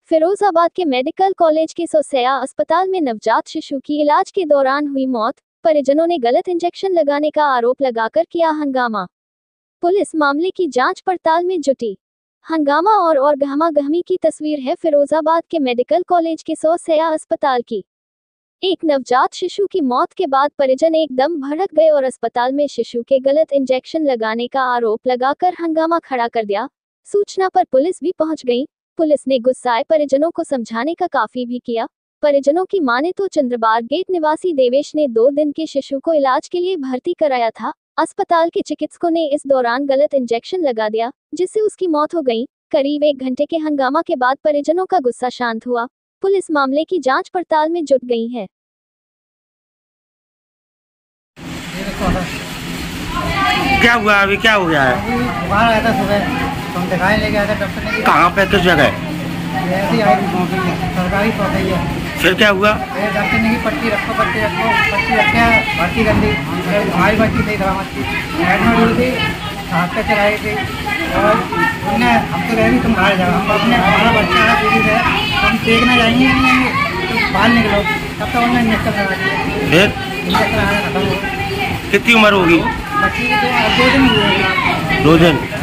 फिरोजाबाद के medical college के सोसैया अस्पताल में नवजात शिशु की इलाज के दौरान हुई मौत। परिजनों ने गलत इंजेक्शन लगाने का आरोप लगाकर किया हंगामा। पुलिस मामले की जांच पड़ताल में जुटी। हंगामा और गहमा-गहमी की तस्वीर है फिरोजाबाद के मेडिकल कॉलेज के सोसैया अस्पताल की। एक नवजात शिशु की मौत के बाद परिजन एकदम भड़क गए और अस्पताल में शिशु के गलत इंजेक्शन लगाने का आरोप लगाकर हंगामा खड़ा कर दिया। सूचना पर पुलिस भी पहुंच गई। पुलिस ने गुस्साए परिजनों को समझाने का काफी भी किया। परिजनों की माने तो चंद्रबार गेट निवासी देवेश ने 2 दिन के शिशु को इलाज के लिए भर्ती कराया था। अस्पताल के चिकित्सकों ने इस दौरान गलत इंजेक्शन लगा दिया, जिससे उसकी मौत हो गई। करीब 1 घंटे के हंगामा के बाद परिजनों का गुस्सा शांत हुआ। पुलिस मामले की जांच पड़ताल में जुट गई है। क्या हुआ अभी, क्या हो गया है? बुखार आया था सुबह, तो हम दिखाने ले गया था डॉक्टर ने। कहाँ पे, किस जगह? ऐसी आई सरकारी पहुँचाई है। फिर क्या हुआ? डॉक्टर ने की पट्टी रखो पट्टी रखे भर्ती कर दी। हमारी बच्ची थी सलामत थी, एडमिट हुई थी, हाथ पे चलाई थी और उन्होंने हमसे कहा कि तुम बाहर जाओ, हम अपने हमारा बच्चा है पीड़ित है, हम देखना जाएंगे तो बाहर निकलो। तब तक उन्होंने इंजेक्शन लगा दिया। फिर इंजेक्शन लगाना खत्म हो। कितनी उम्र होगी? बच्ची की तो 2 दिन हुए। 2 दिन।